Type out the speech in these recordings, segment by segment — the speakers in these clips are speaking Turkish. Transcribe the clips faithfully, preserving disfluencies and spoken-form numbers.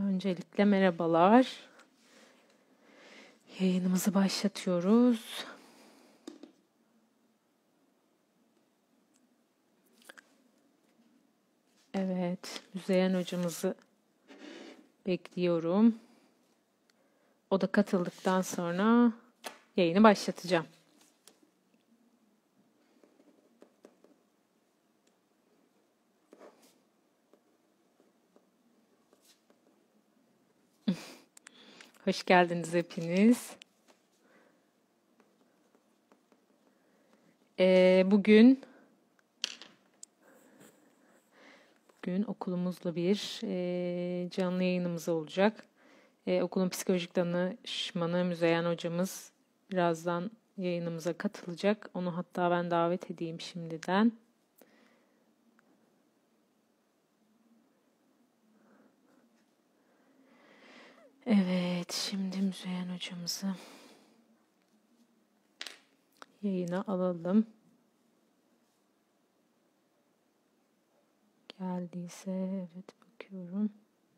Öncelikle merhabalar. Yayınımızı başlatıyoruz. Evet, Müzeyyen hocamızı bekliyorum. O da katıldıktan sonra yayını başlatacağım. Hoş geldiniz hepiniz. Ee, bugün bugün okulumuzla bir e, canlı yayınımız olacak. E, okulun psikolojik danışmanı Müzeyyen hocamız birazdan yayınımıza katılacak. Onu hatta ben davet edeyim şimdiden. Evet, şimdi Müzeyyen hocamızı yayına alalım. Geldiyse evet bakıyorum.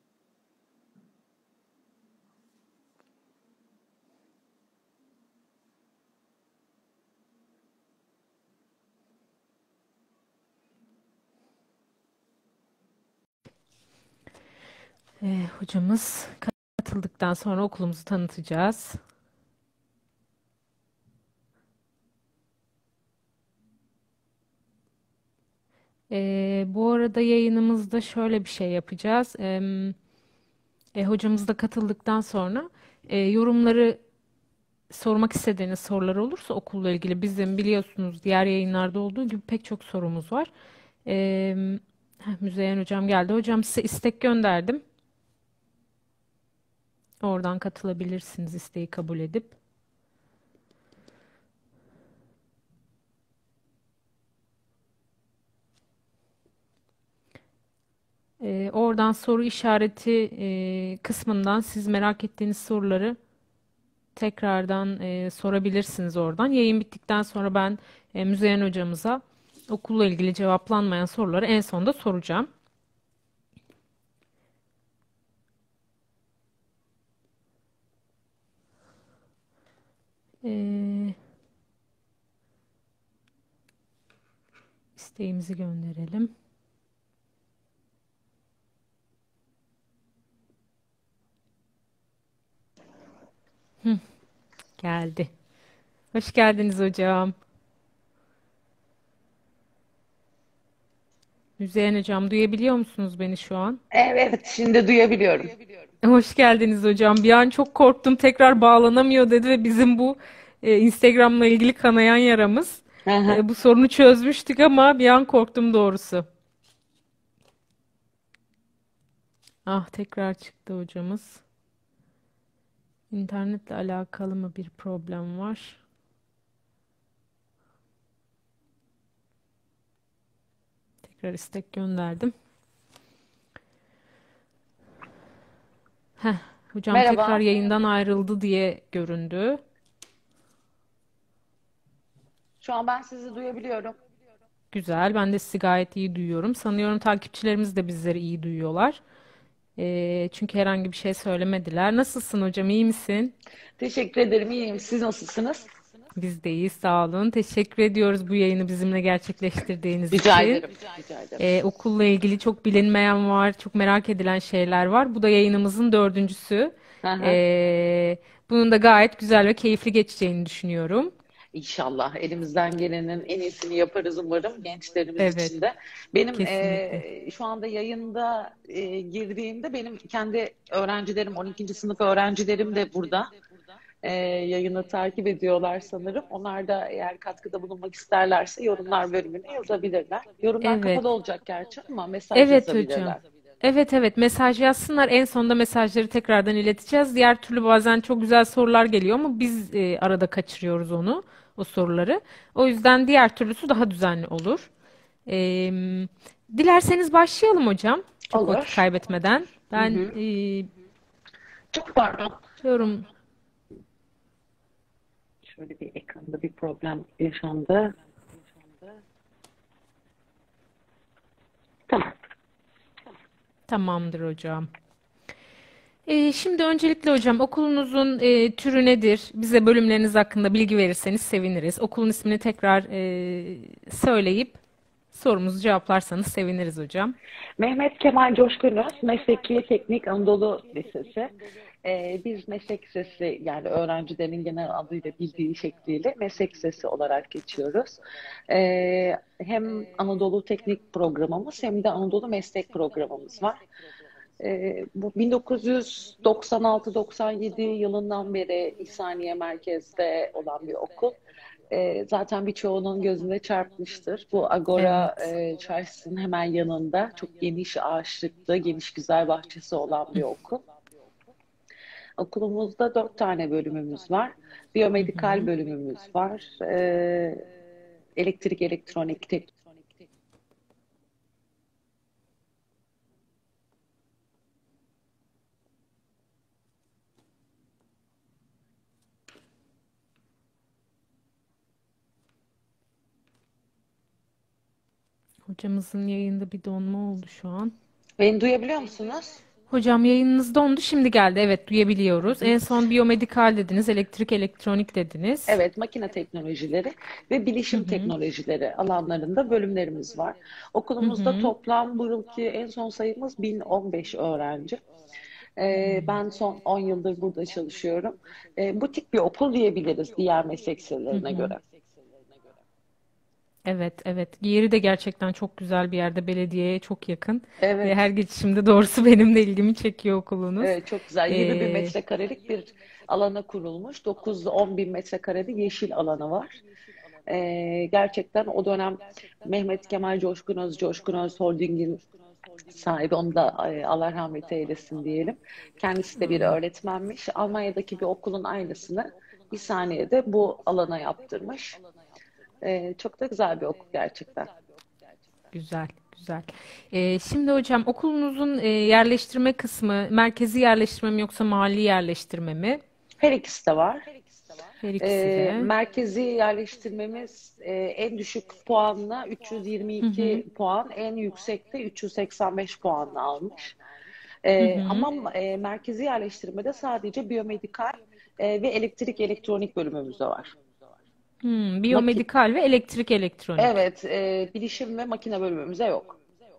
Ee, hocamız katıldıktan sonra okulumuzu tanıtacağız. Ee, bu arada yayınımızda şöyle bir şey yapacağız. Ee, e, hocamız da katıldıktan sonra e, yorumları sormak istediğiniz sorular olursa okulla ilgili bizim biliyorsunuz diğer yayınlarda olduğu gibi pek çok sorumuz var. Ee, heh, Müzeyyen hocam geldi. Hocam size istek gönderdim. Oradan katılabilirsiniz isteği kabul edip. Ee, oradan soru işareti e, kısmından siz merak ettiğiniz soruları tekrardan e, sorabilirsiniz oradan. Yayın bittikten sonra ben e, Müzeyyen hocamıza okulla ilgili cevaplanmayan soruları en sonda soracağım. Ee, isteğimizi gönderelim. Hı, geldi. Hoş geldiniz hocam. Müzeyyen hocam duyabiliyor musunuz beni şu an? Evet, şimdi duyabiliyorum. Hoş geldiniz hocam. Bir an çok korktum tekrar bağlanamıyor dedi ve bizim bu e, Instagram'la ilgili kanayan yaramız. Hı hı. E, bu sorunu çözmüştük ama bir an korktum doğrusu. Ah tekrar çıktı hocamız. İnternetle alakalı mı bir problem var? Tekrar istek gönderdim. Heh, hocam tekrar Merhaba. yayından ayrıldı diye göründü. Şu an ben sizi duyabiliyorum. Güzel. Ben de sizi gayet iyi duyuyorum. Sanıyorum takipçilerimiz de bizleri iyi duyuyorlar. E, çünkü herhangi bir şey söylemediler. Nasılsın hocam? İyi misin? Teşekkür ederim. İyiyim. Siz nasılsınız? Biz de iyiyiz, sağ olun. Teşekkür ediyoruz bu yayını bizimle gerçekleştirdiğiniz Rica için. ederim. Rica ederim. Ee, okulla ilgili çok bilinmeyen var, çok merak edilen şeyler var. Bu da yayınımızın dördüncüsü. Hı hı. Ee, bunun da gayet güzel ve keyifli geçeceğini düşünüyorum. İnşallah elimizden gelenin en iyisini yaparız umarım gençlerimiz Evet, için de. Benim kesinlikle. e, şu anda yayında e, girdiğimde benim kendi öğrencilerim, on ikinci sınıf öğrencilerim de burada. E, yayını takip ediyorlar sanırım. Onlar da eğer katkıda bulunmak isterlerse yorumlar bölümüne yazabilirler. Yorumlar Evet, kapalı olacak gerçi ama mesaj evet hocam. yazabilirler. Evet evet mesaj yazsınlar. En sonunda mesajları tekrardan ileteceğiz. Diğer türlü bazen çok güzel sorular geliyor ama biz e, arada kaçırıyoruz onu, o soruları. O yüzden diğer türlüsü daha düzenli olur. Ee, dilerseniz başlayalım hocam. Çok vakit Olur. kaybetmeden. Hı Ben hı. e, Çok pardon. diyorum Şöyle bir ekranda bir problem yaşandı. Tamam. tamamdır hocam. Ee, şimdi öncelikle hocam okulunuzun e, türü nedir? Bize bölümleriniz hakkında bilgi verirseniz seviniriz. Okulun ismini tekrar e, söyleyip sorumuzu cevaplarsanız seviniriz hocam. Mehmet Kemal Coşkunöz, Mesleki Teknik Anadolu Lisesi. Ee, biz meslek lisesi, yani öğrencilerin genel adıyla bildiği şekliyle meslek lisesi olarak geçiyoruz. Ee, hem Anadolu Teknik programımız hem de Anadolu Meslek programımız var. Ee, bu bin dokuz yüz doksan altı doksan yedi yılından beri İhsaniye merkezde olan bir okul. Ee, zaten birçoğunun gözüne çarpmıştır. Bu Agora Evet. e, Çarşısı'nın hemen yanında çok geniş ağaçlıklı, geniş güzel bahçesi olan bir okul. Okulumuzda dört tane bölümümüz var. Hı Biyomedikal hı. bölümümüz var. Ee, elektrik, elektronik, teknik. Hocamızın yayında bir donma oldu şu an. Beni duyabiliyor musunuz? Hocam yayınınız dondu, şimdi geldi. Evet, duyabiliyoruz. En son biyomedikal dediniz, elektrik elektronik dediniz. Evet, makine teknolojileri ve Hı bilişim hı. teknolojileri alanlarında bölümlerimiz var. Hı Okulumuzda hı. toplam bu yılki en son sayımız bin on beş öğrenci. Ee, Hmm. ben son on yıldır burada çalışıyorum. Ee, butik bir okul diyebiliriz diğer meslek Hı liselerine hı. göre. Evet, evet. Yeri de gerçekten çok güzel bir yerde, belediyeye çok yakın ve her Evet, geçişimde doğrusu benim de ilgimi çekiyor okulunuz. evet çok güzel. yirmi bin Ee, metrekarelik bir alana kurulmuş. dokuz ile on bin metrekarede yeşil alanı var. Ee, gerçekten o dönem Mehmet Kemal Coşkunöz, Coşkunöz Holding'in sahibi, onu da e, Allah rahmet eylesin diyelim. Kendisi de bir Amin. öğretmenmiş. Almanya'daki bir okulun aynısını bir saniyede bu alana yaptırmış. E, çok da güzel bir okul gerçekten. Güzel, güzel. Ee, şimdi hocam okulunuzun e, yerleştirme kısmı merkezi yerleştirme mi yoksa mahalli yerleştirme mi? Her ikisi de var. Her ikisi E, de. merkezi yerleştirmemiz e, en düşük puanla Hı hı. üç yüz yirmi iki puan, en yüksekte üç yüz seksen beş puanla almış. Hı E, hı. ama e, merkezi yerleştirmede sadece biyomedikal e, ve elektrik elektronik bölümümüz de var. Hmm, Maki biyomedikal ve elektrik elektronik. evet, e, bilişim ve makine bölümümüze yok.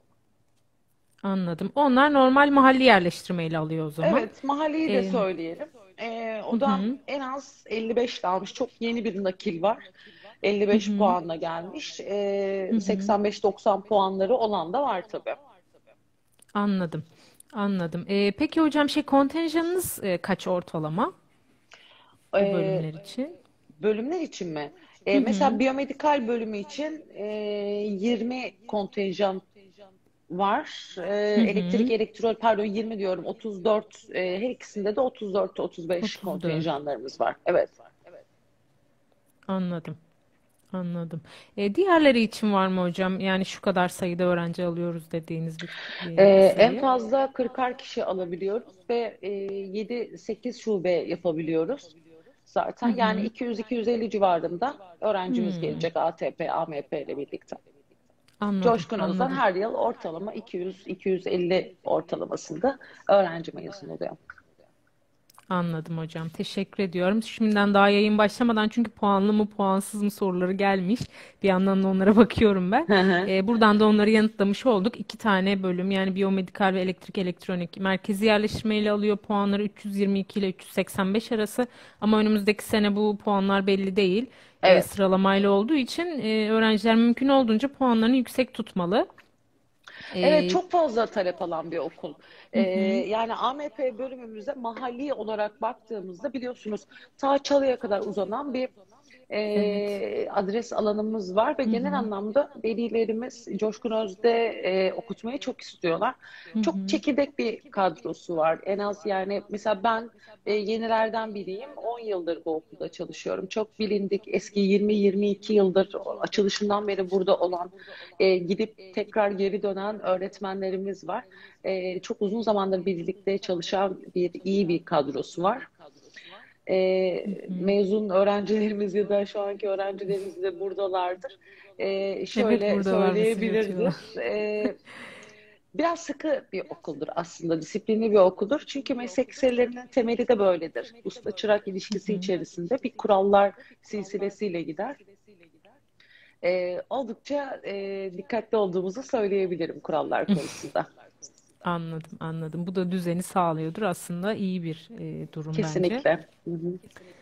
Anladım. Onlar normal mahalli yerleştirmeyle alıyor o zaman. Evet, mahalleyi de Ee, söyleyelim. E, hı o da hı. en az elli beş almış. Çok yeni bir nakil var. Hı elli beş hı. puanla gelmiş. Hı E, hı. seksen beş doksan puanları olan da var tabii. Anladım. Anladım. Ee, peki hocam şey kontenjanınız e, kaç ortalama bu E, bölümler için? bölümler için mi? Hı E, mesela hı. biyomedikal bölümü için e, yirmi kontenjan var. E, Hı elektrik, hı. elektrol, pardon yirmi diyorum, otuz dört. E, her ikisinde de otuz dört otuz beş otuz dört. kontenjanlarımız var. Evet. Anladım. Anladım. Ee, diğerleri için var mı hocam? Yani şu kadar sayıda öğrenci alıyoruz dediğiniz bir, E, bir en sayı. fazla kırkar kişi alabiliyoruz ve e, yedi sekiz şube yapabiliyoruz. Hı Zaten yani hı. iki yüz iki yüz elli civarında öğrencimiz Hmm. gelecek A T P, A M P ile birlikte. Anladım. Coşkun Özden Anladım. her yıl ortalama iki yüz iki yüz elli ortalamasında öğrenci mezun oluyor. Anladım hocam. Teşekkür ediyorum. Şimdiden daha yayın başlamadan çünkü puanlı mı puansız mı soruları gelmiş. Bir yandan da onlara bakıyorum ben. Hı hı. Ee, buradan da onları yanıtlamış olduk. İki tane bölüm yani biyomedikal ve elektrik elektronik merkezi yerleştirmeyle alıyor puanları üç yüz yirmi iki ile üç yüz seksen beş arası. Ama önümüzdeki sene bu puanlar belli değil. Ee, Evet. sıralamayla olduğu için e, öğrenciler mümkün olduğunca puanlarını yüksek tutmalı. Evet, Ee, çok fazla talep alan bir okul. hı Ee, hı, yani A M P bölümümüze mahalli olarak baktığımızda biliyorsunuz ta Çalı'ya kadar uzanan bir evet. e, adres alanımız var ve Hı genel hı, anlamda velilerimiz Coşkun Öz'de e, okutmayı çok istiyorlar. hı Çok hı. çekirdek bir kadrosu var. En az yani mesela ben e, yenilerden biriyim. on yıldır bu okulda çalışıyorum. Çok bilindik, eski yirmi yirmi iki yıldır açılışından beri burada olan, e, gidip tekrar geri dönen öğretmenlerimiz var. E, çok uzun zamandır birlikte çalışan bir iyi bir kadrosu var. Hı E, hı. mezun öğrencilerimiz ya da şu anki öğrencilerimiz de buradalardır. E, Evet, şöyle buradalar mesaj atıyorlar. söyleyebiliriz. E, Biraz sıkı bir okuldur aslında, disiplinli bir okuldur. Çünkü meslek liselerinin temeli de böyledir. Usta çırak Hı ilişkisi hı. içerisinde bir kurallar silsilesiyle gider. Ee, oldukça e, dikkatli olduğumuzu söyleyebilirim kurallar konusunda. Anladım, anladım. Bu da düzeni sağlıyordur. Aslında iyi bir e, durum bence. Kesinlikle. Hı hı.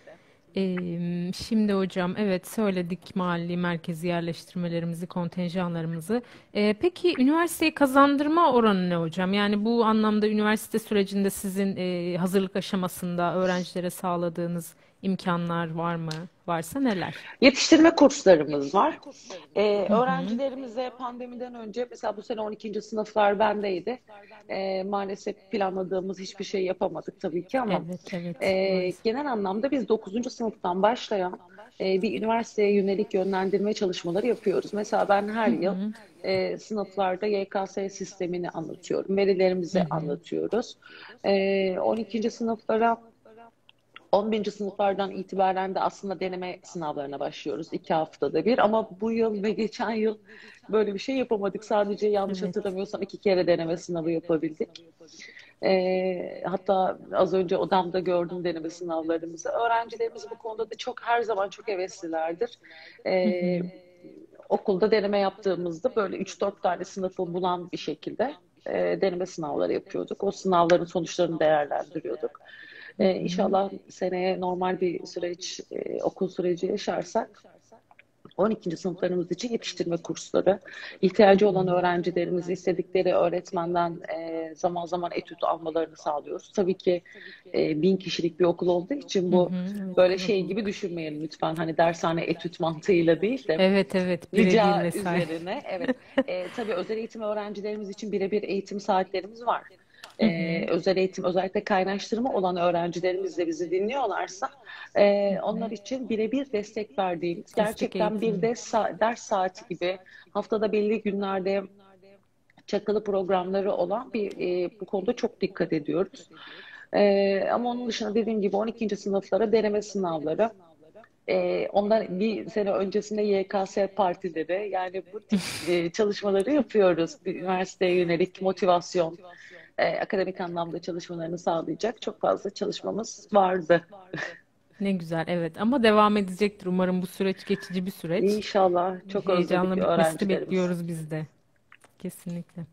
Eee, şimdi hocam evet söyledik mahalli merkezi yerleştirmelerimizi, kontenjanlarımızı. Eee, peki üniversiteyi kazandırma oranı ne hocam? Yani bu anlamda üniversite sürecinde sizin eee, hazırlık aşamasında öğrencilere sağladığınız imkanlar var mı? Varsa neler? Yetiştirme kurslarımız var. Ee, Hı hı. öğrencilerimize pandemiden önce mesela bu sene on ikinci sınıflar bendeydi. Ee, maalesef planladığımız hiçbir şey yapamadık tabii ki ama Evet, evet, e, maalesef. genel anlamda biz dokuzuncu sınıftan başlayan e, bir üniversiteye yönelik yönlendirme çalışmaları yapıyoruz. Mesela ben her Hı yıl hı. e, sınıflarda Y K S sistemini anlatıyorum, Hı verilerimizi hı. anlatıyoruz. E, on ikinci sınıflara on birinci sınıflardan itibaren de aslında deneme sınavlarına başlıyoruz. iki haftada bir. Ama bu yıl ve geçen yıl böyle bir şey yapamadık. Sadece yanlış Evet. hatırlamıyorsam iki kere deneme sınavı yapabildik. Ee, hatta az önce odamda gördüm deneme sınavlarımızı. Öğrencilerimiz bu konuda da çok her zaman çok heveslilerdir. Hı Ee, hı. okulda deneme yaptığımızda böyle üç dört tane sınıfı bulan bir şekilde e, deneme sınavları yapıyorduk. O sınavların sonuçlarını değerlendiriyorduk. Hı Ee, hı. inşallah seneye normal bir süreç, e, okul süreci yaşarsak on ikinci sınıflarımız için yetiştirme kursları, Hı ihtiyacı olan hı. öğrencilerimiz istedikleri öğretmenden e, zaman zaman etüt almalarını sağlıyoruz. Tabii ki e, bin kişilik bir okul olduğu için Hı bu hı. Evet, böyle şey gibi kalabalık. düşünmeyelim lütfen. Hani dershane etüt mantığıyla değil de Evet, evet, birebir rica vesaire. üzerine. Evet, e, tabii özel eğitim öğrencilerimiz için birebir eğitim saatlerimiz var. Hı E, hı. özel eğitim özellikle kaynaştırma olan öğrencilerimiz de bizi dinliyorlarsa e, onlar için birebir destek verdiğimiz Destek gerçekten bir eğitimi. de sa- ders saati gibi haftada belli günlerde çakılı programları olan bir e, bu konuda çok dikkat ediyoruz. E, ama onun dışında dediğim gibi on ikinci sınıflara deneme sınavları, ee, ondan bir sene öncesinde Y K S partileri yani bu tip e, çalışmaları yapıyoruz. Bir üniversiteye yönelik motivasyon, e, akademik anlamda çalışmalarını sağlayacak çok fazla çalışmamız vardı. Ne güzel, evet. Ama devam edecektir. Umarım bu süreç geçici bir süreç. İnşallah çok özledik Heyecanla bitmesini öğrencilerimiz. bekliyoruz biz de. Kesinlikle.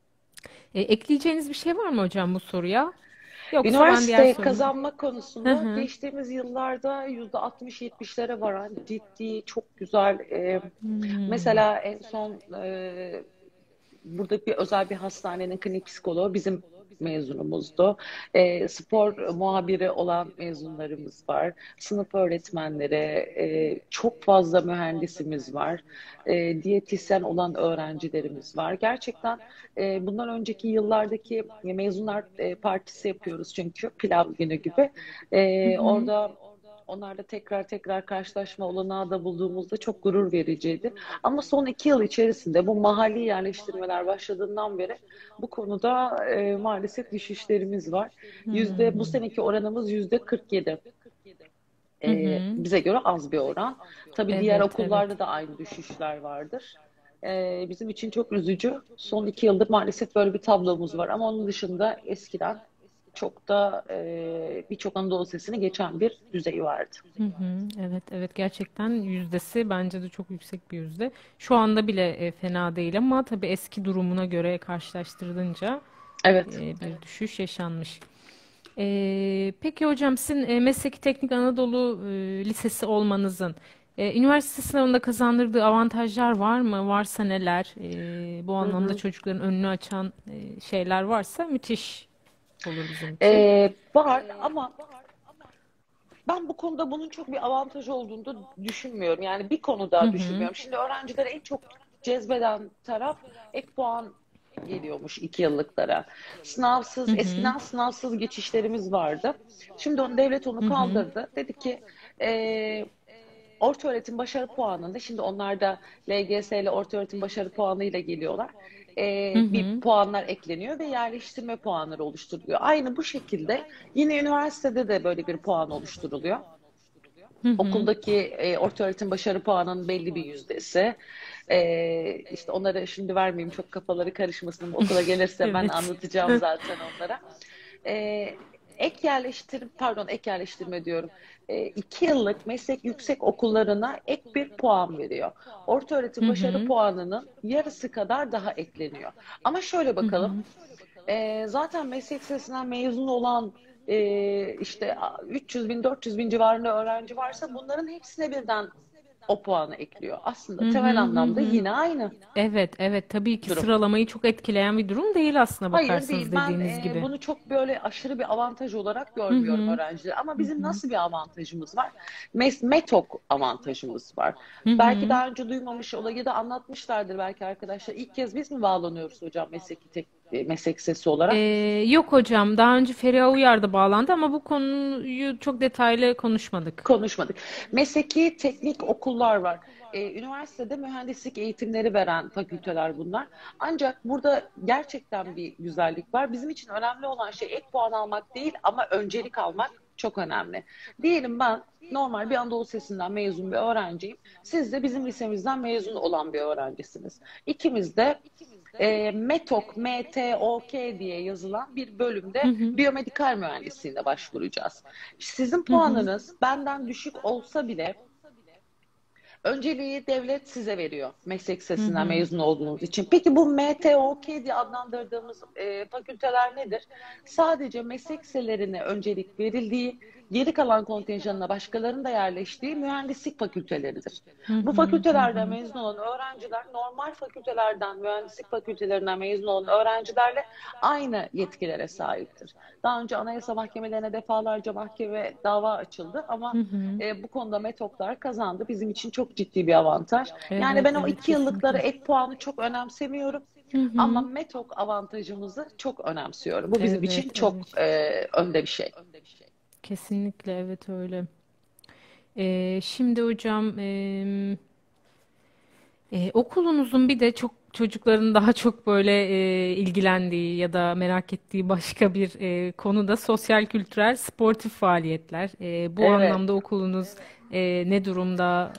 E, ekleyeceğiniz bir şey var mı hocam bu soruya? Yoksa ben diğer Üniversite sorumu... kazanma Hı konusunda hı. geçtiğimiz yıllarda yüzde altmış yetmişlere varan ciddi, çok güzel. E, Hmm. mesela en son e, burada bir özel bir hastanenin klinik psikoloğu bizim mezunumuzdu. E, spor muhabiri olan mezunlarımız var. Sınıf öğretmenleri, e, çok fazla mühendisimiz var. E, diyetisyen olan öğrencilerimiz var. Gerçekten e, bundan önceki yıllardaki mezunlar e, partisi yapıyoruz çünkü pilav günü gibi. Hı E, hı. orada onlarla tekrar tekrar karşılaşma olanağı da bulduğumuzda çok gurur vericiydi. Ama son iki yıl içerisinde bu mahalli yerleştirmeler başladığından beri bu konuda e, maalesef düşüşlerimiz var. Yüzde, bu Hmm. seneki oranımız yüzde kırk yedi. Hı E, hı. bize göre az bir oran. Tabii diğer Evet, evet. okullarda da aynı düşüşler vardır. E, bizim için çok üzücü. Son iki yıldır maalesef böyle bir tablomuz var. Ama onun dışında eskiden çok da e, birçok Anadolu Lisesi'ni geçen bir düzey vardı. Hı hı. Evet, evet. Gerçekten yüzdesi bence de çok yüksek bir yüzde. Şu anda bile e, fena değil ama tabii eski durumuna göre karşılaştırılınca Evet. e, bir düşüş yaşanmış. E, peki hocam sizin e, Mesleki Teknik Anadolu e, Lisesi olmanızın e, üniversite sınavında kazandırdığı avantajlar var mı? Varsa neler? E, bu Hı anlamda hı. çocukların önünü açan e, şeyler varsa müthiş olur bizim için. E, var ama ben bu konuda bunun çok bir avantaj olduğunu da düşünmüyorum. Yani bir Hı konuda hı. düşünmüyorum. Şimdi öğrencileri en çok cezbeden taraf ek puan geliyormuş iki yıllıklara. Hı Sınavsız, hı. eskiden sınavsız geçişlerimiz vardı. Şimdi onu devlet onu Hı hı. kaldırdı. Dedi ki e, orta öğretim başarı puanında şimdi onlar da L G S ile orta öğretim başarı puanıyla geliyorlar. Hı Ee, bir hı. puanlar ekleniyor ve yerleştirme puanları oluşturuluyor. Aynı bu şekilde yine üniversitede de böyle bir puan oluşturuluyor. Hı hı. Okuldaki e, orta öğretim başarı puanının belli bir yüzdesi. Ee, işte onları şimdi vermeyeyim, çok kafaları karışmasın. Okula gelirse ben Evet. anlatacağım zaten onlara. Ee, Ek yerleştirme, pardon ek yerleştirme diyorum. Ee, iki yıllık meslek yüksek okullarına ek bir puan veriyor. Orta Hı öğretim başarı hı. puanının yarısı kadar daha ekleniyor. Ama şöyle Hı bakalım. hı. Ee, zaten meslek lisesinden mezun olan e, işte üç yüz bin dört yüz bin civarında öğrenci varsa bunların hepsine birden o puanı ekliyor. Aslında Hı temel hı hı anlamda hı. yine aynı Evet, evet tabii ki durum. sıralamayı çok etkileyen bir durum değil aslına Hayır bakarsanız değil. Ben dediğiniz e, gibi. bunu çok böyle aşırı bir avantaj olarak Hı görmüyorum hı. öğrenciler. Ama Hı bizim hı. nasıl bir avantajımız var? Mes metok avantajımız var. Hı Belki hı. daha önce duymamış olayı da anlatmışlardır belki arkadaşlar. İlk kez biz mi bağlanıyoruz hocam mesleki tek, e, meslek sesi Ee, olarak? Yok hocam daha önce Feriha Uyar da bağlandı ama bu konuyu çok detaylı konuşmadık. Konuşmadık. Mesleki teknik okullar var. Ee, üniversitede mühendislik eğitimleri veren fakülteler bunlar. Ancak burada gerçekten bir güzellik var. Bizim için önemli olan şey ek puan almak değil ama öncelik almak çok önemli. Diyelim ben normal bir Anadolu Lisesi'nden mezun bir öğrenciyim. Siz de bizim lisemizden mezun olan bir öğrencisiniz. İkimiz de e, METOK, M T O K diye yazılan bir Hı bölümde hı. biyomedikal mühendisliğine başvuracağız. Sizin Hı hı. puanınız benden düşük olsa bile önceliği devlet size veriyor meslek Hı lisesinden hı. mezun olduğunuz için. Peki bu M T O K diye adlandırdığımız e, fakülteler nedir? Sadece meslek liselerine öncelik verildiği, geri kalan kontenjanına başkalarının da yerleştiği mühendislik fakülteleridir. Hı Bu hı. Hı fakültelerden hı. mezun olan öğrenciler normal fakültelerden, mühendislik fakültelerinden mezun olan öğrencilerle aynı yetkilere sahiptir. Daha önce Anayasa Mahkemelerine defalarca mahkeme dava açıldı Hı ama hı. e, bu konuda METOK'lar kazandı. Bizim için çok ciddi bir avantaj. Yani Evet, ben o evet iki yıllıkları kesinlikle. ek puanı çok önemsemiyorum. Hı Ama hı. METOK avantajımızı çok önemsiyorum. Bu bizim Evet, için evet. çok e, önde bir şey. Kesinlikle evet öyle. Ee, şimdi hocam em, e, okulunuzun bir de çok çocukların daha çok böyle e, ilgilendiği ya da merak ettiği başka bir e, konu da sosyal kültürel sportif faaliyetler. E, bu Evet. anlamda okulunuz e, ne durumda,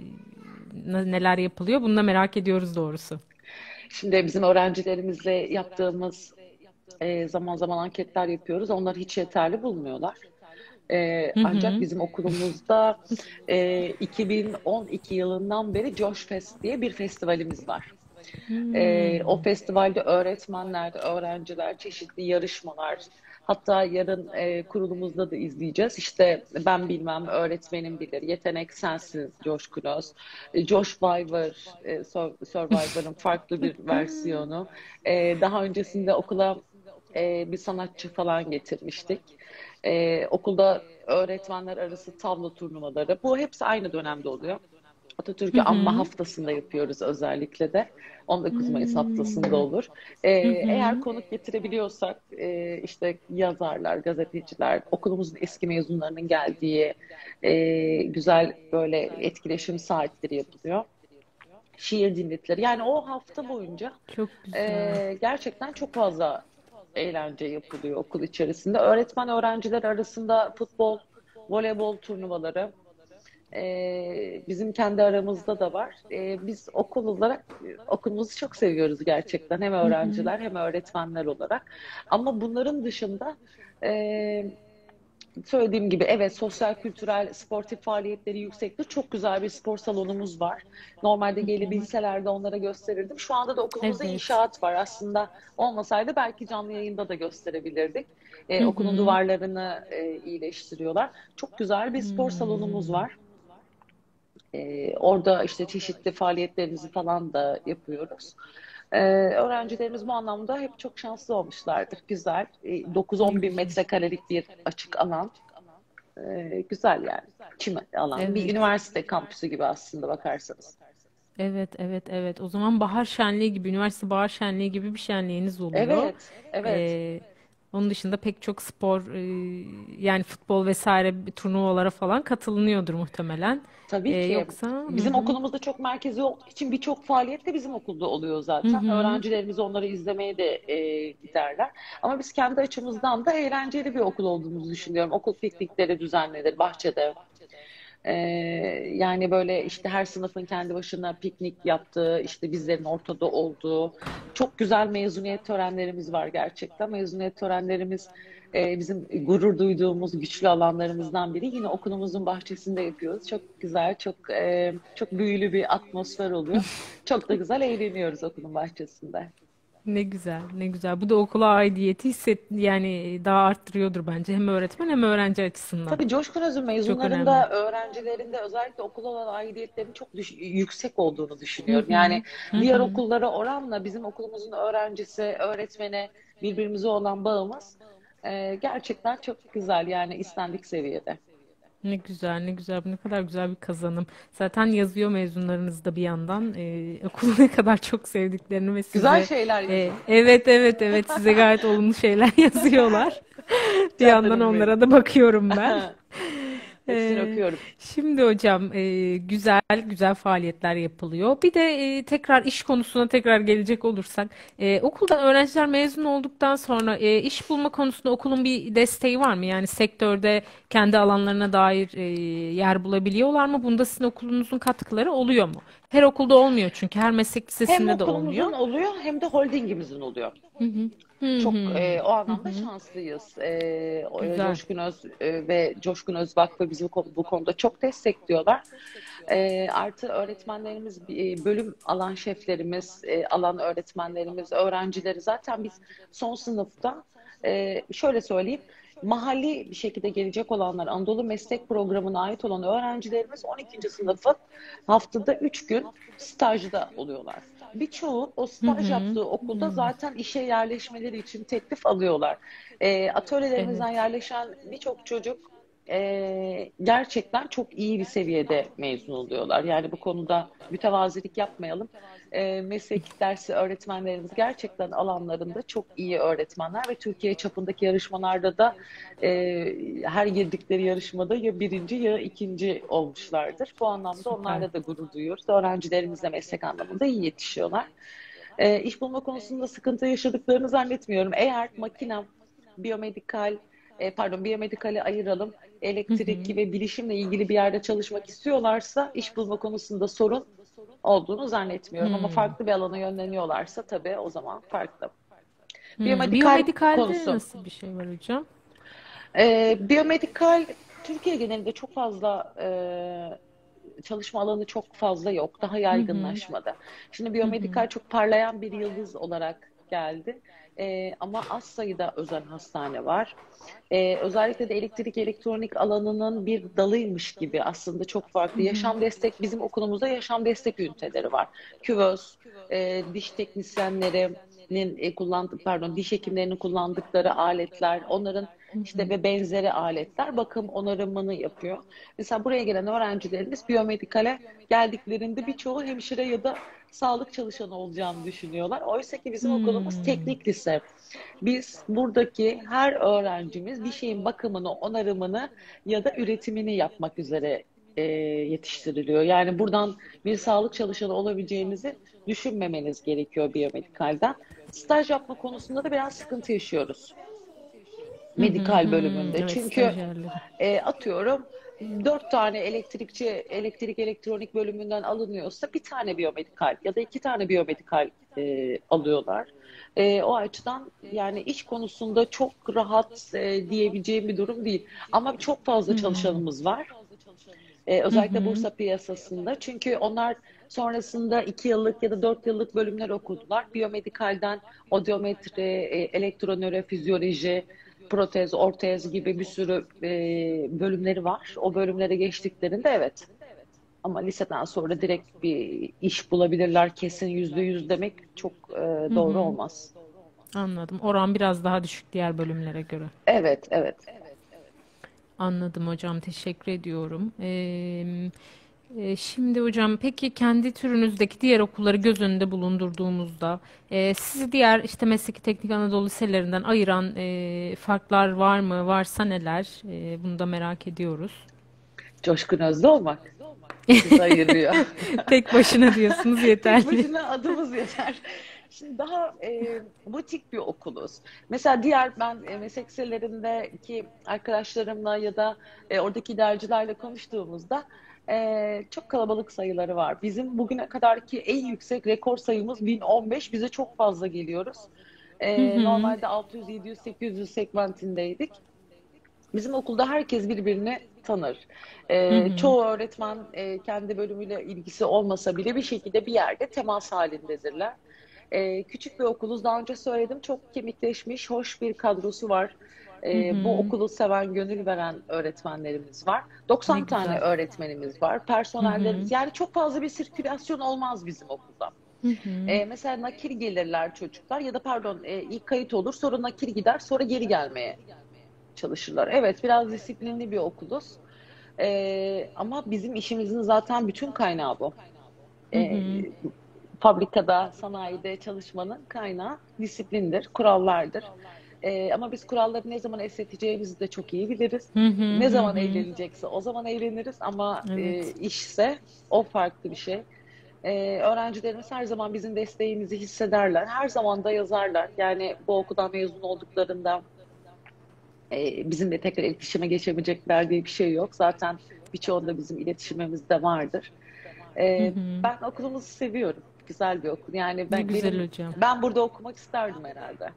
e, neler yapılıyor? Bunu da merak ediyoruz doğrusu. Şimdi bizim öğrencilerimizle yaptığımız e, zaman zaman anketler yapıyoruz. Onlar hiç yeterli bulmuyorlar. E, Hı ancak hı. bizim okulumuzda e, iki bin on iki yılından beri Josh Fest diye bir festivalimiz var. Ee, o Hmm. festivalde öğretmenler, öğrenciler, çeşitli yarışmalar, hatta yarın e, kurulumuzda da izleyeceğiz. İşte ben bilmem, öğretmenim bilir, yetenek sensin Coşkun Öz, E, Josh Survivor, e, Sur- Survivor'ın farklı bir versiyonu. E, daha öncesinde okula e, bir sanatçı falan getirmiştik. E, okulda öğretmenler arası tavla turnuvaları. Bu hepsi aynı dönemde oluyor. Hı Atatürk'ü anma hı. haftasında yapıyoruz özellikle de. on dokuz Mayıs haftasında Hmm. olur. Ee, Hı eğer hı. konuk getirebiliyorsak e, işte yazarlar, gazeteciler, okulumuzun eski mezunlarının geldiği e, güzel böyle etkileşim saatleri yapılıyor. Şiir dinletileri. Yani o hafta boyunca Çok güzel. e, gerçekten çok fazla eğlence yapılıyor okul içerisinde. Öğretmen öğrenciler arasında futbol, voleybol turnuvaları, ee, bizim kendi aramızda da var. Ee, biz okul olarak e, okulumuzu çok seviyoruz gerçekten. Hem Hı hı. öğrenciler hem öğretmenler olarak. Ama bunların dışında e, söylediğim gibi evet sosyal, kültürel, sportif faaliyetleri yüksektir. Çok güzel bir spor salonumuz var. Normalde Hı hı. gelebilseler de onlara gösterirdim. Şu anda da okulumuzda Evet. inşaat var. Aslında olmasaydı belki canlı yayında da gösterebilirdik. Hı Ee, okulun hı. duvarlarını e, iyileştiriyorlar. Çok güzel bir spor salonumuz Hmm. var. Ee, orada işte çeşitli faaliyetlerimizi falan da yapıyoruz. Ee, öğrencilerimiz bu anlamda hep çok şanslı olmuşlardır. Güzel. Ee, Ne dokuz on bin güzel. metrekarelik bir açık alan. Ee, güzel yani. Çim alan. Bir Evet. üniversite kampüsü gibi aslında bakarsanız. Evet, evet, evet. O zaman bahar şenliği gibi, üniversite bahar şenliği gibi bir şenliğiniz oluyor. Evet, evet. Ee, Onun dışında pek çok spor, e, yani futbol vesaire bir turnuvalara falan katılınıyordur muhtemelen. Ee, Tabii ki yoksa, hı bizim hı, okulumuzda çok merkezi olduğu için birçok faaliyet de bizim okulda oluyor hı zaten. hı, Öğrencilerimiz onları izlemeye de e, giderler. Ama biz kendi açımızdan da eğlenceli bir okul olduğumuzu düşünüyorum. Okul piknikleri düzenlenir bahçede. Ee, Yani böyle işte her sınıfın kendi başına piknik yaptığı, işte bizlerin ortada olduğu çok güzel mezuniyet törenlerimiz var gerçekten. Mezuniyet törenlerimiz e, bizim gurur duyduğumuz güçlü alanlarımızdan biri. Yine okulumuzun bahçesinde yapıyoruz. Çok güzel, çok e, çok büyülü bir atmosfer oluyor. Çok da güzel eğleniyoruz okulun bahçesinde. Ne güzel, ne güzel. Bu da okula aidiyeti hisset yani daha arttırıyordur bence hem öğretmen hem öğrenci açısından. Tabii Coşkun Öz'ün Çok önemli. mezunlarında, öğrencilerinde özellikle okula olan aidiyetlerinin çok düş- yüksek olduğunu Hı düşünüyorum. hı. Yani Hı diğer hı. okullara oranla bizim okulumuzun öğrencisi, öğretmeni, birbirimize olan bağımız e, gerçekten çok güzel, yani istendik seviyede. Ne güzel, ne güzel. Bu ne kadar güzel bir kazanım. Zaten yazıyor mezunlarınız da bir yandan. Ee, okulu ne kadar çok sevdiklerini ve Güzel size şeyler e, yazın. evet evet evet size gayet olumlu şeyler yazıyorlar. Bir yandan Canlarım benim. onlara da bakıyorum ben. Hepsini Ee, öpüyorum. Şimdi hocam e, güzel güzel faaliyetler yapılıyor. Bir de e, tekrar iş konusuna tekrar gelecek olursak, e, okuldan öğrenciler mezun olduktan sonra e, iş bulma konusunda okulun bir desteği var mı? Yani sektörde kendi alanlarına dair e, yer bulabiliyorlar mı? Bunda sizin okulunuzun katkıları oluyor mu? Her okulda olmuyor çünkü her meslek Hem lisesinde de olmuyor. okulumuzun oluyor hem de holdingimizin oluyor. Hı hı. Hı Çok hı. e, o Hı anlamda hı. şanslıyız. E, o- e, Güzel. Coşkun Öz e, ve Coşkun Öz Vakfı bizi bu bu konuda çok destekliyorlar. E, artı öğretmenlerimiz, e, bölüm alan şeflerimiz, e, alan öğretmenlerimiz, öğrencileri zaten biz son sınıfta e, şöyle söyleyeyim. Mahalli bir şekilde gelecek olanlar, Anadolu Meslek Programı'na ait olan öğrencilerimiz on ikinci sınıfın haftada üç gün stajda oluyorlar. Birçoğu o Hı staj hı. yaptığı okulda Hı. zaten işe yerleşmeleri için teklif alıyorlar. E, atölyelerimizden Evet. yerleşen birçok çocuk e, gerçekten çok iyi bir seviyede mezun oluyorlar. Yani bu konuda mütevazilik yapmayalım. E, meslek dersi öğretmenlerimiz gerçekten alanlarında çok iyi öğretmenler ve Türkiye çapındaki yarışmalarda da e, her girdikleri yarışmada ya birinci ya ikinci olmuşlardır. Bu anlamda Süper. onlarla da gurur duyuyoruz. Öğrencilerimiz de meslek anlamında iyi yetişiyorlar. E, iş bulma konusunda sıkıntı yaşadıklarını zannetmiyorum. Eğer makinem, biyomedikal, e, pardon biyomedikali ayıralım, Hı elektrik hı. ve bilişimle ilgili bir yerde çalışmak istiyorlarsa iş bulma konusunda sorun olduğunu zannetmiyorum. Ama Hmm. farklı bir alana yönleniyorlarsa tabii o zaman farklı. Hmm. Biyomedikal Biyomedikalde konusu. nasıl bir şey var hocam? E, biyomedikal Türkiye genelinde çok fazla e, çalışma alanı çok fazla yok. Daha Hı hı. yaygınlaşmadı. Şimdi Hı hı. biyomedikal çok parlayan bir yıldız olarak geldi. Ee, ama az sayıda özel hastane var. Ee, özellikle de elektrik elektronik alanının bir dalıymış gibi aslında çok Hı farklı. hı. Yaşam destek, bizim okulumuzda yaşam destek üniteleri var. Küvöz, e, diş teknisyenlerinin e, kullandığı, pardon, diş hekimlerinin kullandıkları aletler, onların Hı işte hı. ve benzeri aletler bakım onarımını yapıyor. Mesela buraya gelen öğrencilerimiz biyomedikale geldiklerinde birçoğu hemşire ya da sağlık çalışanı olacağını düşünüyorlar. Oysa ki bizim okulumuz Hmm. teknik lise. Biz buradaki her öğrencimiz bir şeyin bakımını, onarımını ya da üretimini yapmak üzere e, yetiştiriliyor. Yani buradan bir sağlık çalışanı olabileceğinizi düşünmemeniz gerekiyor biyomedikalden. Staj yapma konusunda da biraz sıkıntı yaşıyoruz Hı hı. medikal Hmm. bölümünde. Evet, Çünkü stajyerleri. e, atıyorum dört tane elektrikçi elektrik elektronik bölümünden alınıyorsa bir tane biyomedikal ya da iki tane biyomedikal e, alıyorlar. E, o açıdan yani iş konusunda çok rahat e, diyebileceğim bir durum değil. Ama çok fazla Hmm. çalışanımız var. E, Hı özellikle hı. Bursa piyasasında. Çünkü onlar sonrasında iki yıllık ya da dört yıllık bölümler okudular. Biyomedikalden odyometri, e, elektronörofizyoloji, protez, ortez gibi bir sürü e, bölümleri var. O bölümlere geçtiklerinde evet. Ama liseden sonra direkt bir iş bulabilirler kesin yüzde yüz demek çok e, Hı doğru hı. olmaz. Anladım. Oran biraz daha düşük diğer bölümlere göre. Evet, evet. Anladım hocam. Teşekkür ediyorum. Ee, e, şimdi hocam peki kendi türünüzdeki diğer okulları göz önünde bulundurduğumuzda e, sizi diğer işte mesleki teknik Anadolu liselerinden ayıran e, farklar var mı? Varsa neler? E, bunu da merak ediyoruz. Coşkun Özde olmak bizi ayırıyor. Tek başına diyorsunuz Tek yeterli. başına adımız yeter. Şimdi daha e, butik bir okuluz. Mesela diğer ben e, meslek liselerindeki arkadaşlarımla ya da e, oradaki idarecilerle konuştuğumuzda e, çok kalabalık sayıları var. Bizim bugüne kadarki en yüksek rekor sayımız bin on beş. Bize çok fazla geliyoruz. Hı E, hı. normalde altı yüz, yedi yüz, sekiz yüz segmentindeydik. Bizim okulda herkes birbirini tanır. Hı Ee, hı. çoğu öğretmen e, kendi bölümüyle ilgisi olmasa bile bir şekilde bir yerde temas halindedirler. Ee, küçük bir okuluz. Daha önce söyledim. Çok kemikleşmiş, hoş bir kadrosu var. Hı Ee, bu hı. okulu seven, gönül veren öğretmenlerimiz var. Ne doksan tane güzel. öğretmenimiz var. Hı hı. Personellerimiz. Yani çok fazla bir sirkülasyon olmaz bizim okulda. Hı hı. Ee, mesela nakil gelirler çocuklar ya da pardon e, ilk kayıt olur sonra nakil gider sonra geri gelmeye çalışırlar. Evet, biraz disiplinli bir okuluz. Ee, ama bizim işimizin zaten bütün kaynağı bu. Hı Ee, hı. fabrikada, sanayide çalışmanın kaynağı disiplindir, kurallardır. Ee, ama biz kuralları ne zaman esneteceğimizi de çok iyi biliriz. Hı hı. Ne Hı zaman hı. eğlenilecekse o zaman eğleniriz ama e, Evet. işse o farklı bir şey. Ee, öğrencilerimiz her zaman bizim desteğimizi hissederler. Her zaman da yazarlar. Yani bu okuldan mezun olduklarında e, bizimle tekrar iletişime geçemeyecekler diye bir şey yok. Zaten birçoğunda bizim iletişimimiz de vardır. Hı E, hı. ben okulumuzu seviyorum. Güzel bir okul. Yani Ne ben güzel benim hocam. ben burada okumak isterdim herhalde.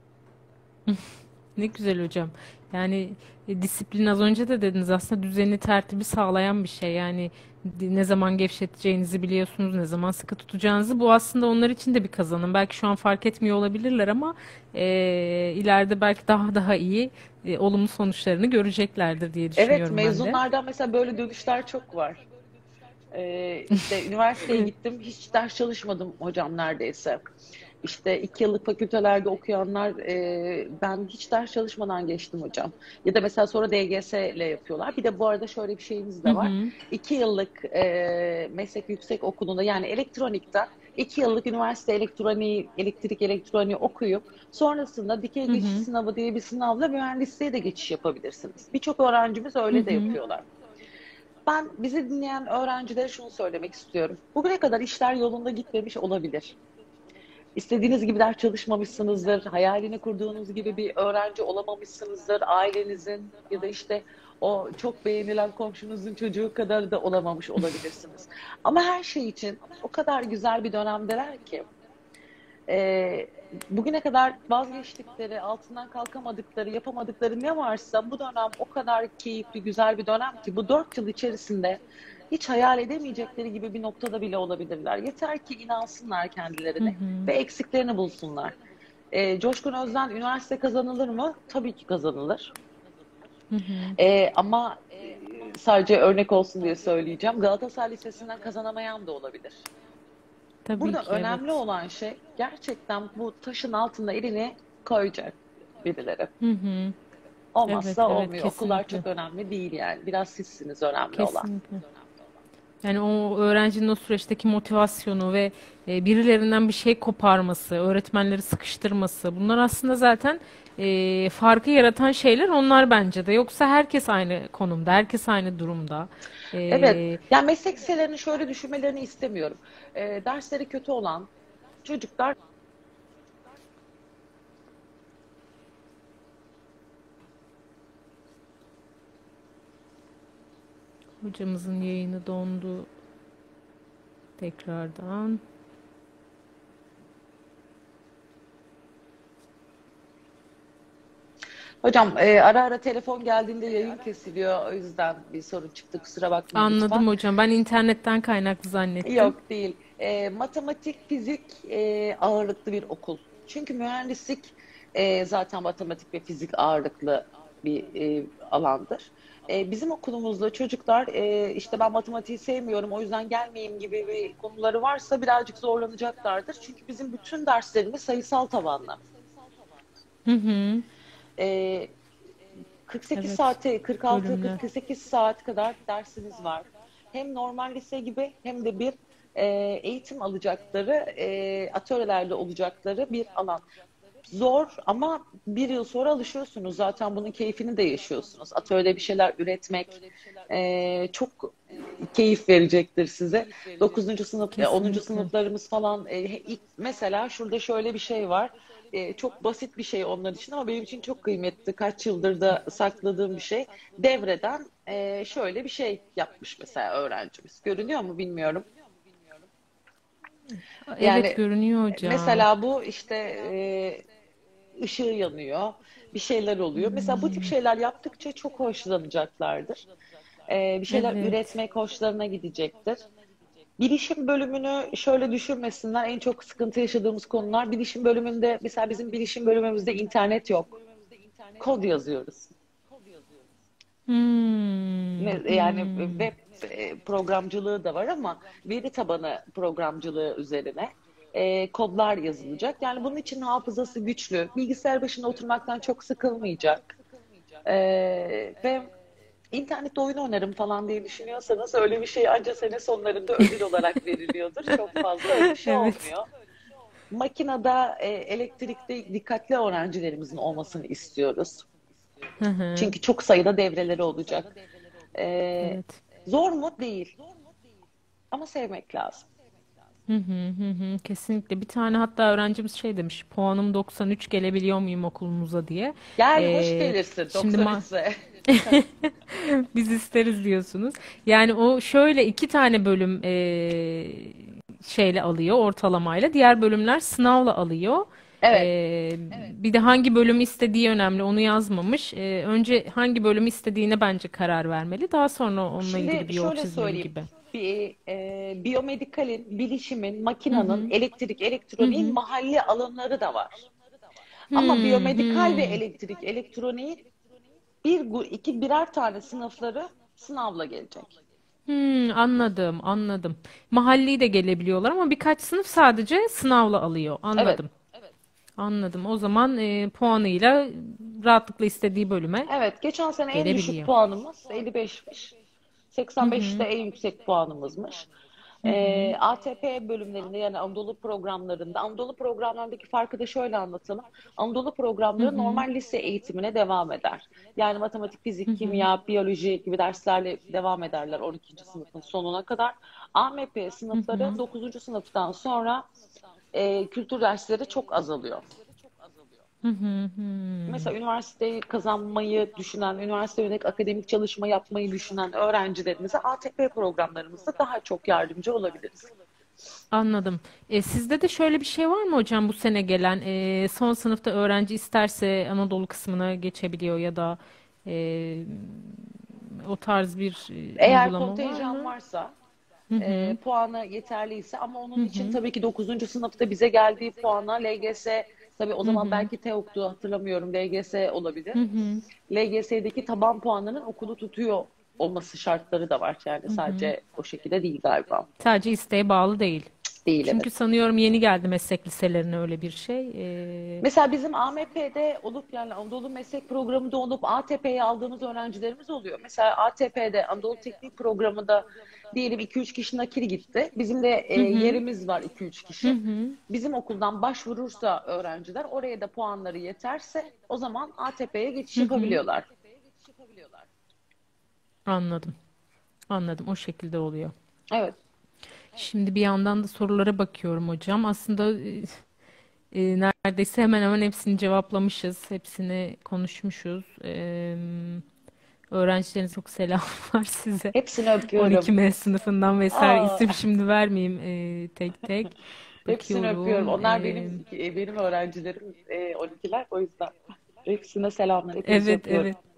Ne güzel hocam. Yani e, disiplin az önce de dediniz aslında düzeni tertibi sağlayan bir şey. Yani di- ne zaman gevşeteceğinizi biliyorsunuz, ne zaman sıkı tutacağınızı. Bu aslında onlar için de bir kazanım. Belki şu an fark etmiyor olabilirler ama e, ileride belki daha daha iyi e, olumlu sonuçlarını göreceklerdir diye Evet, düşünüyorum ben de. mezunlardan mesela böyle dönüşler çok var. E, işte üniversiteye gittim, hiç ders çalışmadım hocam neredeyse. İşte iki yıllık fakültelerde okuyanlar e, ben hiç ders çalışmadan geçtim hocam. Ya da mesela sonra D G S ile yapıyorlar. Bir de bu arada şöyle bir şeyimiz Hı de var. hı. İki yıllık e, meslek yüksek okulunda yani elektronikten iki yıllık üniversite elektroniği, elektrik elektroniği okuyup sonrasında dikey Hı geçiş hı. sınavı diye bir sınavla mühendisliğe de geçiş yapabilirsiniz. Birçok öğrencimiz Hı öyle de hı. yapıyorlar. Ben bizi dinleyen öğrencilere şunu söylemek istiyorum. Bugüne kadar işler yolunda gitmemiş olabilir. İstediğiniz gibi ders çalışmamışsınızdır, hayalini kurduğunuz gibi bir öğrenci olamamışsınızdır, ailenizin ya da işte o çok beğenilen komşunuzun çocuğu kadar da olamamış olabilirsiniz. Ama her şey için o kadar güzel bir dönemdeler ki e, bugüne kadar vazgeçtikleri, altından kalkamadıkları, yapamadıkları ne varsa bu dönem o kadar keyifli, güzel bir dönem ki bu dört yıl içerisinde hiç hayal edemeyecekleri gibi bir noktada bile olabilirler. Yeter ki inansınlar Hı kendilerine hı. ve eksiklerini bulsunlar. E, Coşkun Özden üniversite kazanılır mı? Tabii ki kazanılır. Hı hı. E, ama e, sadece örnek olsun diye söyleyeceğim. Galatasaray Lisesi'nden kazanamayan da olabilir. Tabii Burada ki önemli evet. olan şey gerçekten bu taşın altına elini koyacak birileri. Hı hı. Evet, Olmazsa evet, olmuyor. Okullar kesinlikle. çok önemli değil yani. Biraz sizsiniz önemli olan. Kesinlikle. Yani o öğrencinin o süreçteki motivasyonu ve e, birilerinden bir şey koparması, öğretmenleri sıkıştırması, bunlar aslında zaten e, farkı yaratan şeyler onlar bence de. Yoksa herkes aynı konumda, herkes aynı durumda. Evet, E, yani meslek liselerinin şöyle düşünmelerini istemiyorum. Ee, dersleri kötü olan çocuklar hocamızın yayını dondu tekrardan. hocam e, ara ara telefon geldiğinde yayın kesiliyor. O yüzden bir sorun çıktı. Kusura bakmayın Anladım lütfen. hocam. Ben internetten kaynaklı zannettim. Yok değil. E, matematik, fizik e, ağırlıklı bir okul. Çünkü mühendislik e, zaten matematik ve fizik ağırlıklı bir e, alandır. E, bizim okulumuzda çocuklar e, işte ben matematiği sevmiyorum o yüzden gelmeyeyim gibi bir konuları varsa birazcık zorlanacaklardır. Çünkü bizim bütün derslerimiz sayısal tabanlı. Hı hı. E, kırk sekiz Evet. saate Bölümler. kırk altı kırk sekiz saat kadar dersiniz var. Hem normal lise gibi hem de bir e, eğitim alacakları, e, atölyelerde olacakları bir alan. zor ama bir yıl sonra alışıyorsunuz. Zaten bunun keyfini de yaşıyorsunuz. Atölyede bir şeyler üretmek e, çok keyif verecektir size. Dokuzuncu sınıf, e, onuncu Kesinlikle. sınıflarımız falan e, ilk, mesela şurada şöyle bir şey var. E, çok basit bir şey onlar için ama benim için çok kıymetli. Kaç yıldır da sakladığım bir şey. Devreden e, şöyle bir şey yapmış mesela öğrencimiz. Görünüyor mu bilmiyorum. Evet, Yani görünüyor hocam. mesela bu işte e, ışığı yanıyor, bir şeyler oluyor. Mesela bu tip Hmm, şeyler yaptıkça çok hoşlanacaklardır. E, bir şeyler evet. üretmek hoşlarına gidecektir. Bilişim bölümünü şöyle düşünmesinler. En çok sıkıntı yaşadığımız konular bilişim bölümünde mesela bizim bilişim bölümümüzde internet yok. Kod yazıyoruz. Hmm, Ne- Yani hmm. web e, programcılığı da var ama veri tabanı programcılığı üzerine e, kodlar yazılacak. Yani bunun için hafızası güçlü, bilgisayar başında oturmaktan çok sıkılmayacak. E, Ve internette oyun oynarım falan diye düşünüyorsanız öyle bir şey ancak sene sonlarında ödül olarak veriliyordur. Çok fazla öyle bir şey Evet. olmuyor. Makinede, e, elektrikte dikkatli öğrencilerimizin olmasını istiyoruz. Hı hı. Çünkü çok sayıda devreleri olacak. E, Evet. Zor mu? Değil. Ama sevmek lazım. Hı hı hı hı. Kesinlikle. Bir tane hatta öğrencimiz şey demiş. Puanım doksan üç, gelebiliyor muyum okulunuza diye. Gel hoş Ee, gelirsin şimdi ma doksan üçse. biz isteriz diyorsunuz. Yani o şöyle iki tane bölüm ee, şeyle alıyor, ortalamayla. Diğer bölümler sınavla alıyor. Evet. Ee, bir de hangi bölümü istediği önemli, onu yazmamış. Ee, önce hangi bölümü istediğine bence karar vermeli. Daha sonra onunla ilgili Şimdi bir yol şöyle çizmeli söyleyeyim. gibi. Bir, e, biyomedikalin, bilişimin, Hı makinanın, hı. elektrik, Hı elektroniğin hı. mahalli alanları da var. Ama Hmm, biyomedikal ve hmm. elektrik, elektroniğin bir, gu- iki, birer tane sınıfları sınavla gelecek. Hmm, anladım, anladım. Mahalli de gelebiliyorlar ama birkaç sınıf sadece sınavla alıyor. Evet. Anladım, anladım. O zaman e, puanıyla rahatlıkla istediği bölüme Evet. Geçen sene en düşük gelebiliyor. puanımız elli beşmiş. Hı seksen beş de hı, en yüksek puanımızmış. hı hı, Ee, A T P bölümlerinde yani Anadolu programlarında, Anadolu programlarındaki farkı da şöyle anlatalım. Anadolu hı programları hı, normal lise eğitimine devam eder. Yani matematik, hı fizik, hı, kimya, biyoloji gibi derslerle devam ederler on ikinci sınıfın sonuna kadar. A M P hı sınıfları hı, dokuzuncu sınıftan sonra e, kültür dersleri çok azalıyor. hı hı, hı. Mesela üniversiteyi kazanmayı düşünen, üniversite yönelik akademik çalışma yapmayı düşünen öğrencilerimize A T P programlarımızda daha çok yardımcı olabiliriz. Anladım. E, sizde de şöyle bir şey var mı hocam, bu sene gelen e, son sınıfta öğrenci isterse Anadolu kısmına geçebiliyor ya da e, o tarz bir e, Eğer uygulama var kontenjan mı? varsa, Hı e, hı. puanı yeterliyse ama Hı onun için hı. tabii ki dokuzuncu sınıfta bize geldiği puana L G S, tabii o Hı zaman hı. belki TEOG'du hatırlamıyorum, L G S Hı olabilir. hı. L G S'deki taban puanının okulu tutuyor olması şartları da var. Yani Hı hı. sadece o şekilde değil galiba. Sadece isteğe bağlı değil. Değil, evet. Çünkü sanıyorum yeni geldi meslek liselerine öyle bir şey. Ee, Mesela bizim A M P'de olup yani Anadolu Meslek Programı'nda olup A T P'ye aldığımız öğrencilerimiz oluyor. Mesela A T P'de Anadolu Teknik Programı'nda diyelim iki üç kişi nakil gitti. Bizim de e, hı hı. yerimiz var iki üç Hı kişi. hı. Bizim okuldan başvurursa öğrenciler oraya da puanları yeterse o zaman A T P'ye geçiş Hı hı. yapabiliyorlar. Anladım. Anladım. O şekilde oluyor. Evet. Şimdi bir yandan da sorulara bakıyorum hocam. Aslında e, e, neredeyse hemen hemen hepsini cevaplamışız. Hepsini konuşmuşuz. Ee, öğrencilerin çok selam var size. Hepsini öpüyorum. on iki M sınıfından vesaire, Aa, isim şimdi vermeyeyim e, tek tek. hepsini öpüyorum. Bakıyorum. Onlar Ee, benim benim öğrencilerim e, on ikiler o yüzden. Hepsine selamlar. Hepinizi evet, öpüyorum. evet.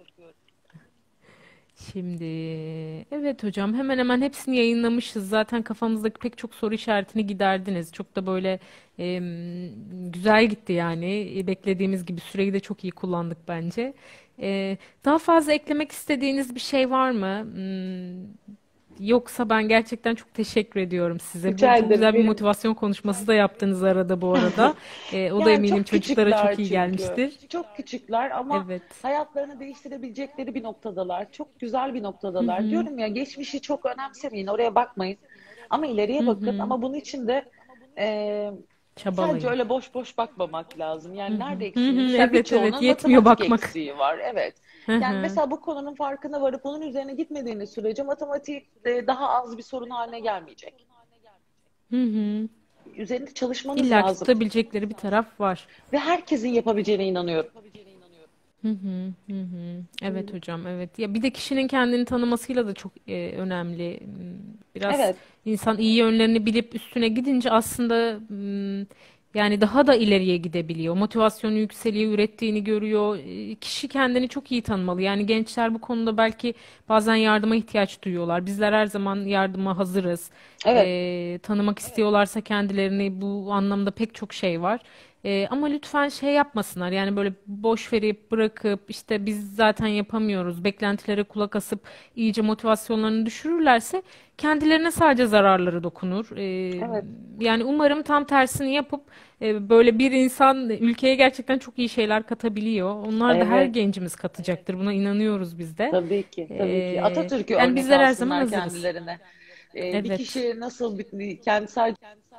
Şimdi evet hocam, hemen hemen hepsini yayınlamışız. Zaten kafamızdaki pek çok soru işaretini giderdiniz. Çok da böyle em, güzel gitti yani. E, Beklediğimiz gibi süreyi de çok iyi kullandık bence. E, daha fazla eklemek istediğiniz bir şey var mı? Hmm, yoksa ben gerçekten çok teşekkür ediyorum size. Bu Rica çok ederim. güzel bir Benim motivasyon konuşması da yaptınız arada bu arada. E, o da yani eminim çok çocuklara çok küçükler iyi çünkü. gelmiştir. Çok küçükler ama Evet. hayatlarını değiştirebilecekleri bir noktadalar. Çok güzel bir Hı noktadalar. hı. Diyorum ya geçmişi çok önemsemeyin, oraya bakmayın. Ama ileriye Hı bakın. hı. Ama bunun için de Sadece Çabalayın. öyle boş boş bakmamak lazım. Hı Yani hı. nerede Hı hı. eksiğimiz? Mesela Evet evet birçoğunun yetmiyor matematik bakmak. eksiği var. Evet. Hı Yani hı. mesela bu konunun farkına varıp onun üzerine gitmediğiniz sürece matematik e, daha az bir sorun haline gelmeyecek. Hı hı. Üzerinde çalışmanız İlla ki lazım. tutabilecekleri bir taraf var. Ve herkesin yapabileceğine inanıyorum. Hı hı, hı hı. Evet hocam, evet. Ya bir de kişinin kendini tanımasıyla da çok e, önemli. Hmm, Biraz Evet, insan iyi yönlerini bilip üstüne gidince aslında hmm, yani daha da ileriye gidebiliyor. Motivasyonu yükseliyor, ürettiğini görüyor. E, Kişi kendini çok iyi tanımalı. Yani gençler bu konuda belki bazen yardıma ihtiyaç duyuyorlar. Bizler her zaman yardıma hazırız. evet. E, tanımak istiyorlarsa kendilerini bu anlamda pek çok şey var. Ee, ama lütfen şey yapmasınlar yani böyle boş verip bırakıp işte biz zaten yapamıyoruz beklentilere kulak asıp iyice motivasyonlarını düşürürlerse kendilerine sadece zararları dokunur. Ee, Evet, yani umarım tam tersini yapıp e, böyle bir insan ülkeye gerçekten çok iyi şeyler katabiliyor. Onlar da her evet. gencimiz katacaktır. Buna inanıyoruz biz de. Tabii ki, tabii ki. Ee, Atatürk'ü yani örnek bizler her zaman alsınlar hazırız. kendilerine. Ee, bir Evet. kişi nasıl bir, kendi sadece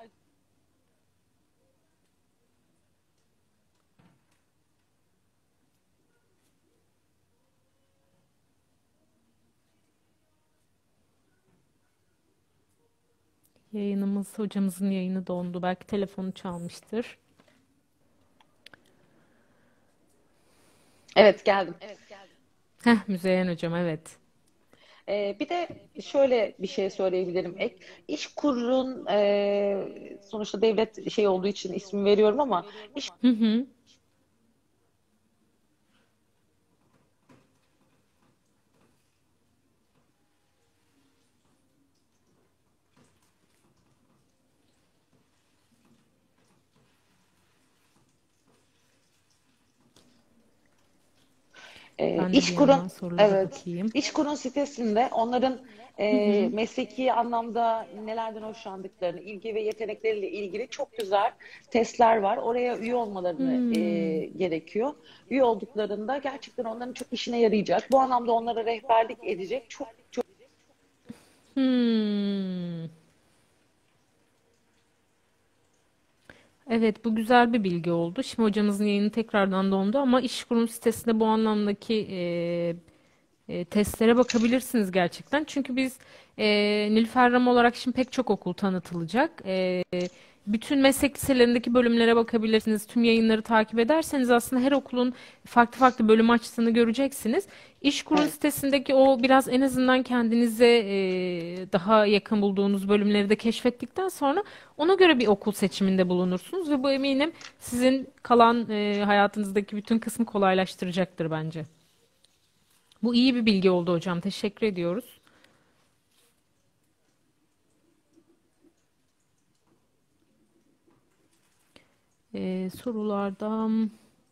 Yayınımız hocamızın yayını dondu. Belki telefonu çalmıştır. evet geldim. Heh, Müzeyyen hocam evet. Ee, bir de şöyle bir şey söyleyebilirim ek. İşkur'un e, sonuçta devlet şey olduğu için ismi veriyorum ama Hı hı. e, Ben de bir İşkur'un yandan sorulara evet bakayım. İşkur'un sitesinde onların Hı e, hı. mesleki anlamda nelerden hoşlandıklarını, ilgi ve yetenekleriyle ilgili çok güzel testler var. Oraya üye olmalarını e, Hmm. gerekiyor. Üye olduklarında gerçekten onların çok işine yarayacak. Bu anlamda onlara rehberlik edecek çok çok Hmm. Evet, bu güzel bir bilgi oldu. Şimdi hocamızın yayını tekrardan dondu ama İşkur'un sitesinde bu anlamdaki e, e, testlere bakabilirsiniz gerçekten. Çünkü biz e, Nilüfer Ram olarak şimdi pek çok okul tanıtılacak. E, bütün meslek liselerindeki bölümlere bakabilirsiniz. Tüm yayınları takip ederseniz aslında her okulun farklı farklı bölüm açtığını göreceksiniz. İşkur'un evet. sitesindeki o biraz en azından kendinize e, daha yakın bulduğunuz bölümleri de keşfettikten sonra ona göre bir okul seçiminde bulunursunuz ve bu eminim sizin kalan e, hayatınızdaki bütün kısmı kolaylaştıracaktır bence. Bu iyi bir bilgi oldu hocam. Teşekkür ediyoruz. Ee, sorulardan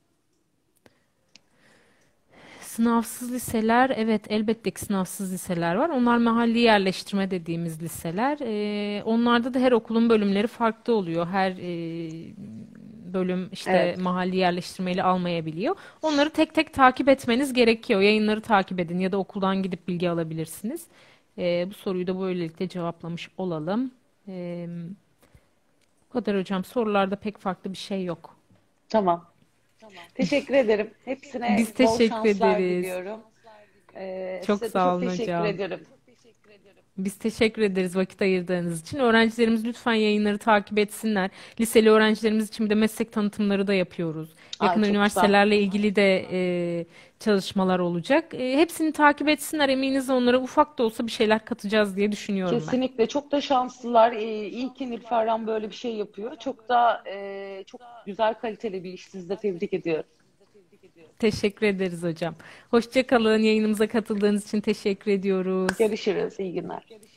sınavsız liseler, evet elbette ki sınavsız liseler var. Onlar mahalli yerleştirme dediğimiz liseler. Ee, onlarda da her okulun bölümleri farklı oluyor. Her e, bölüm işte Evet. mahalli yerleştirmeyle almayabiliyor. Onları tek tek takip etmeniz gerekiyor. Yayınları takip edin ya da okuldan gidip bilgi alabilirsiniz. Ee, bu soruyu da böylelikle cevaplamış olalım. Ee, Bu kadar hocam. Sorularda pek farklı bir şey yok. Tamam. Teşekkür ederim. Biz Hepsine bol teşekkür şanslar ederiz. diliyorum. Ee, Çok size de sağ çok olun teşekkür hocam. ederim. Biz teşekkür ederiz vakit ayırdığınız için. Öğrencilerimiz lütfen yayınları takip etsinler. Liseli öğrencilerimiz için bir de meslek tanıtımları da yapıyoruz. Aa, Yakında çok güzel. üniversitelerle ilgili de e, çalışmalar olacak. E, hepsini takip etsinler. Eminiz onlara ufak da olsa bir şeyler katacağız diye düşünüyorum ben. Kesinlikle çok da şanslılar. Ee, iyi ki Nilüfer böyle bir şey yapıyor. Çok da e, çok güzel kaliteli bir iş. Sizi de tebrik ediyorum. Teşekkür ederiz hocam. Hoşça kalın. Yayınımıza katıldığınız için teşekkür ediyoruz. Görüşürüz. İyi günler.